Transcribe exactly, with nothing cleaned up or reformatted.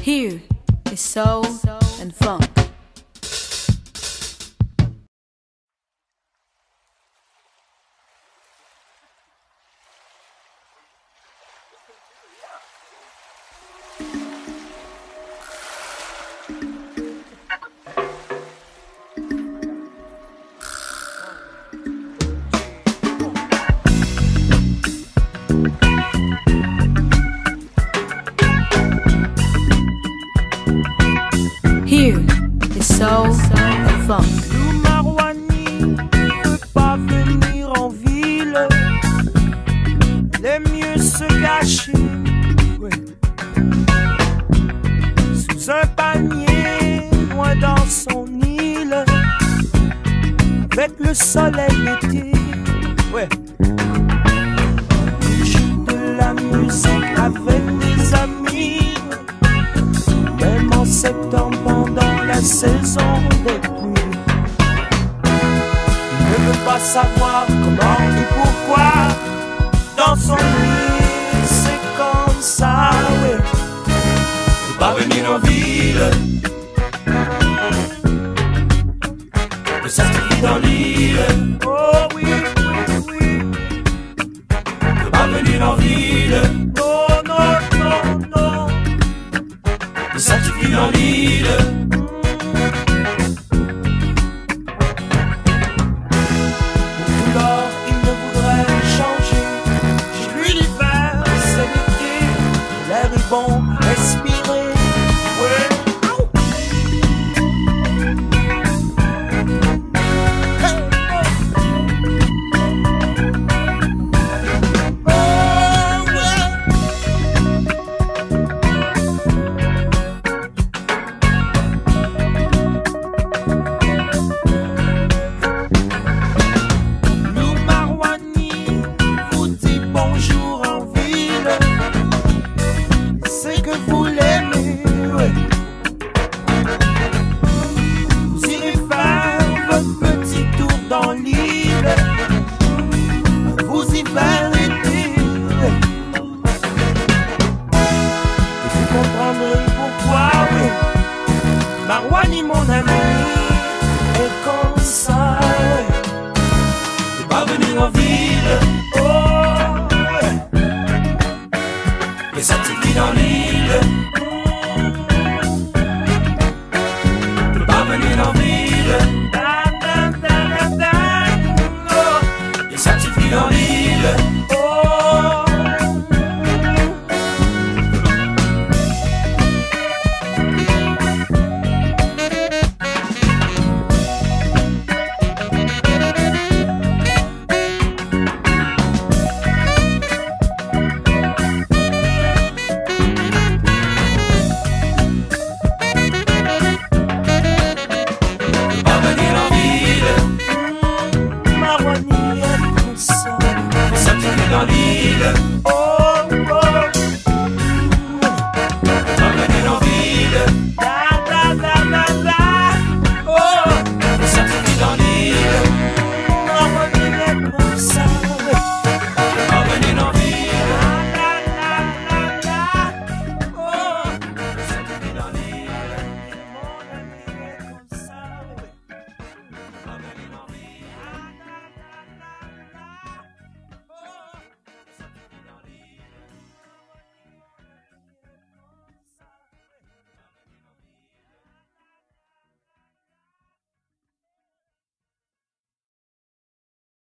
Here is soul and funk. Here is soul and funk. Lou Marouani ne peut pas venir en ville. Il aime mieux se cacher, ouais, sous un palmier, loin dans son île, avec le soleil d'été, ouais. Il joue de la musique avec des amis, même en septembre pendant la saison des pluies. Il ne veut pas savoir comment ni pourquoi. Dans son lit, c'est comme ça, ouais. Il veut pas venir en ville. Que ça se vit dans l'île. Oh oui, oui, oui. Il veut pas venir en ville. Non, non, non, non. Que ça se vit dans l'île. Bon, respirer, ouais. Lou Marouani vous dit bonjour en ville. C'est que vous l'aimez, ouais. Vous irez faire votre petit tour dans l'île. Vous y arrêter, ouais. Et vous comprendrez pourquoi, oui. Marouani, mon ami, est comme ça, ouais. Il va venir en ville, oh, ouais. Mais ça te vit dans l'île. Ne pas venir en ville.